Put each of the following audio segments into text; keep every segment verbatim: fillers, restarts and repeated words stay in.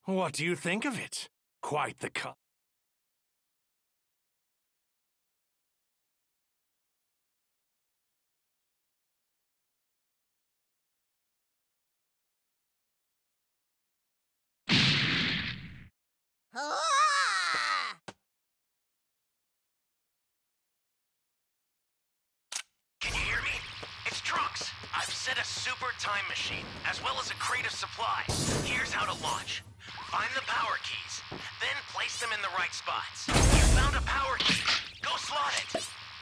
What do you think of it? Quite the cut. Can you hear me? It's Trunks. I've set a super time machine, as well as a crate of supplies. Here's how to launch. Find the power keys, then place them in the right spots. You found a power key. Go slot it.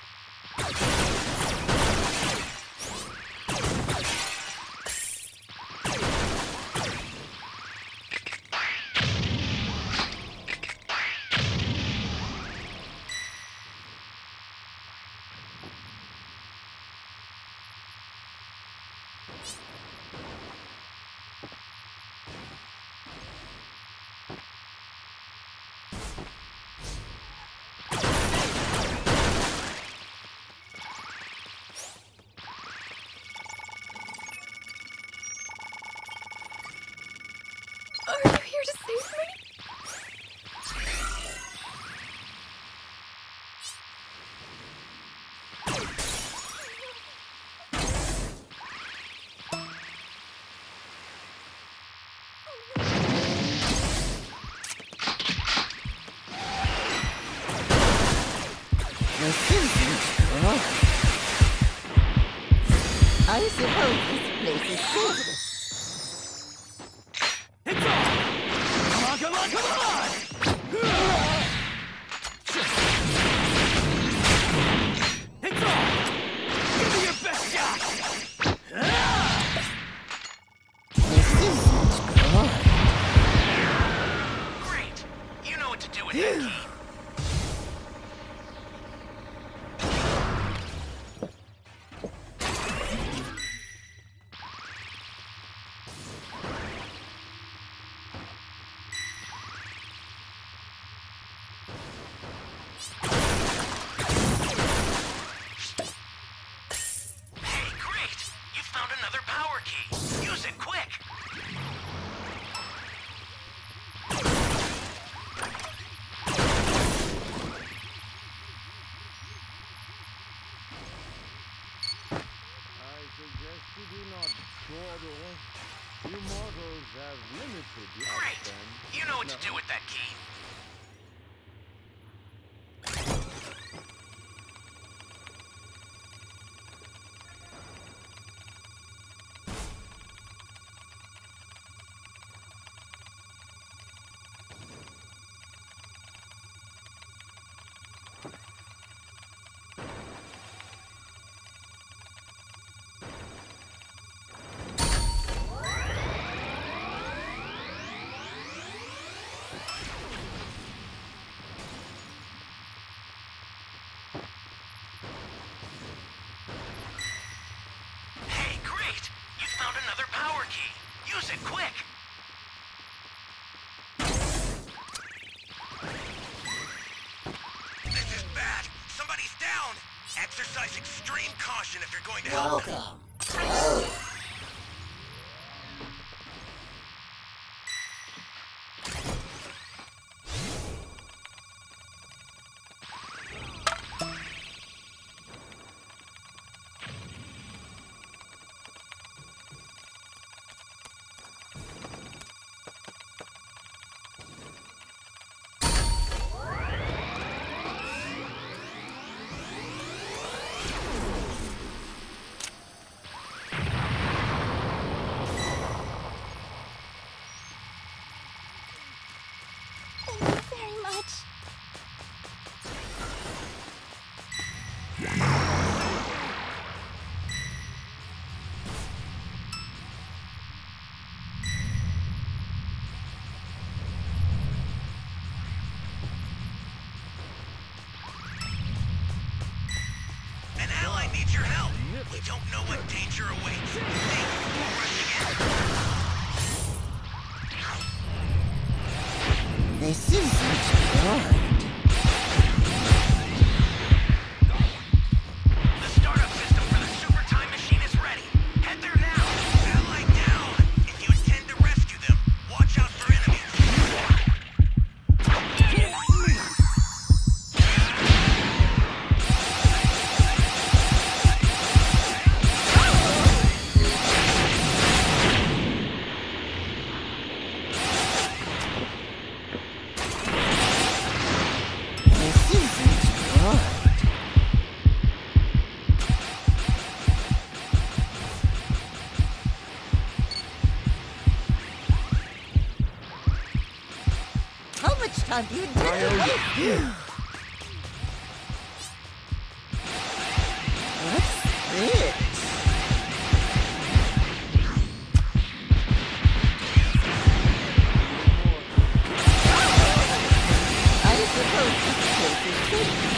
Are you here to save me? I suppose this place is safe. It's on! Come on, come on, come on! It's on! Give me your best shot! This isn't good. Great. You know what to do with that key. Hey, great! You found another power key. Use it quick. I suggest you do not dawdle. You mortals have limited Great. lifespan. You know what to do with that key. Hey, great! You found another power key. Use it quick. This is bad. Somebody's down. Exercise extreme caution if you're going to help them. Welcome. Oh. Thank you very much. An ally needs your help. We don't know what danger awaits. Think before rushing in. This isn't good. The startup system for the super time machine is ready. Head there now. Ally down. If you intend to rescue them, watch out for enemies. time do you do? What's this? I suppose this place is safe.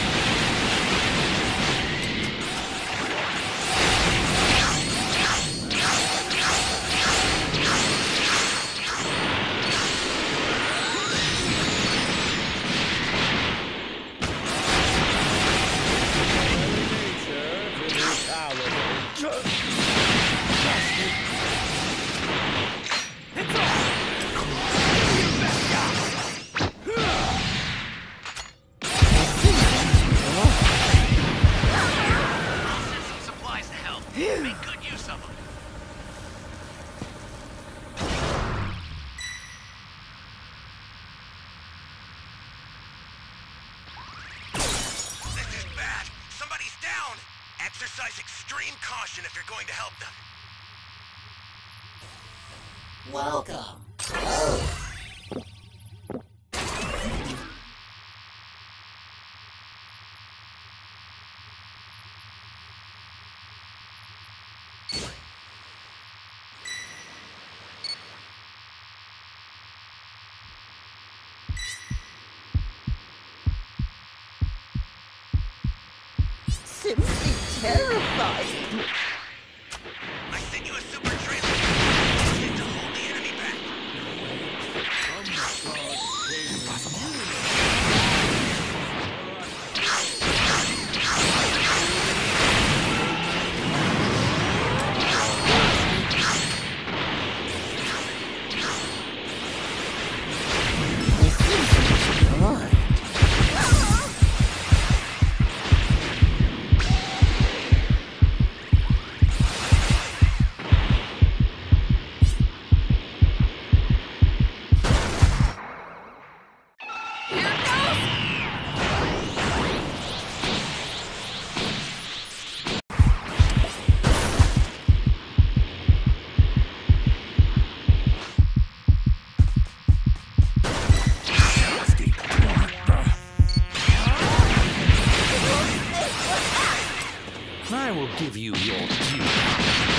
Make good use of them. This is bad. Somebody's down. Exercise extreme caution if you're going to help them. Welcome. Simply terrifying. I sent you a super transfer to hold the enemy back. I will give you your due.